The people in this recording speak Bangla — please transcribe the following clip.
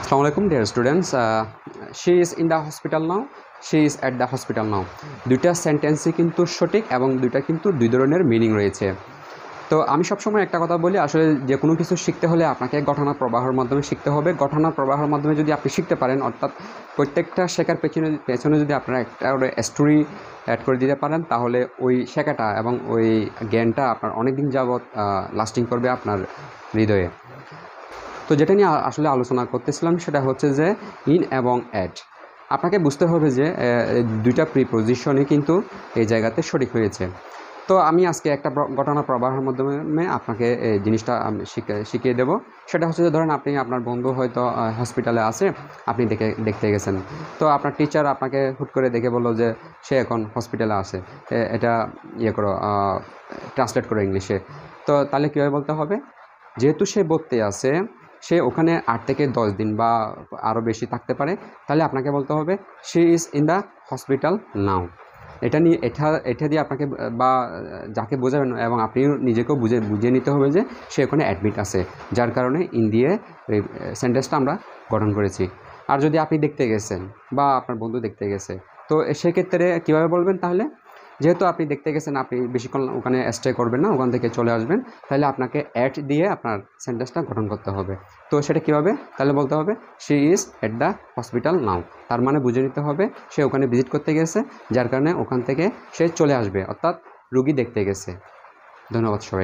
Assalamu alaikum dear students. She is in the hospital now. She is at the hospital now. দুইটা সেন্টেন্সই কিন্তু সঠিক এবং দুইটা কিন্তু দুই ধরনের মিনিং রয়েছে। তো আমি সবসময় একটা কথা বলি, আসলে যে কোনো কিছু শিখতে হলে আপনাকে ঘটনা প্রবাহের মাধ্যমে শিখতে হবে। ঘটনা প্রবাহের মাধ্যমে যদি আপনি শিখতে পারেন, অর্থাৎ প্রত্যেকটা শেখার পেছনে যদি আপনারা একটা স্টোরি অ্যাড করে দিতে পারেন, তাহলে ওই শেখাটা এবং ওই জ্ঞানটা আপনার অনেক দিন যাবৎ লাস্টিং করবে আপনার হৃদয়ে। তো যেটা নিয়ে আসলে আলোচনা করতেছিলাম সেটা হচ্ছে যে ইন এবং অ্যাট। আপনাকে বুঝতে হবে যে দুইটা প্রিপোজিশনই কিন্তু এই জায়গাতে সঠিক হয়েছে। তো আমি আজকে একটা ঘটনা প্রবাহের মাধ্যমে আপনাকে এই জিনিসটা শিখিয়ে দেব। সেটা হচ্ছে যে ধরেন আপনি আপনার বন্ধু হয়তো হসপিটালে আছে, আপনি দেখতে গেছেন। তো আপনার টিচার আপনাকে হুট করে দেখে বললো যে সে এখন হসপিটালে আছে, এটা করো, ট্রান্সলেট করো ইংলিশে। তো তাহলে কীভাবে বলতে হবে? যেহেতু সে ভর্তি আছে, সে ওখানে 8 থেকে 10 দিন বা আরও বেশি থাকতে পারে, তাহলে আপনাকে বলতে হবে she is in the hospital now. এটা দিয়ে আপনাকে বা যাকে বোঝাবেন এবং আপনিও নিজেকেও বুঝিয়ে নিতে হবে যে সে ওখানে অ্যাডমিট আছে, যার কারণে ইন দিয়ে এই সেন্টেন্সটা আমরা গঠন করেছি। আর যদি আপনি দেখতে গেছেন বা আপনার বন্ধু দেখতে গেছে, তো সেক্ষেত্রে কীভাবে বলবেন? তাহলে যেহেতু আপনি দেখতে গেছেন, আপনি বেশিক্ষণ ওখানে স্টে করবেন না, ওখান থেকে চলে আসবেন, তাহলে আপনাকে অ্যাট দিয়ে আপনার সেন্টেন্সটা গঠন করতে হবে। তো সেটা কীভাবে? তাহলে বলতে হবে she is at the hospital now. তার মানে বুঝে নিতে হবে সে ওখানে ভিজিট করতে গেছে, যার কারণে ওখান থেকে সে চলে আসবে, অর্থাৎ রুগী দেখতে গেছে। ধন্যবাদ সবাই।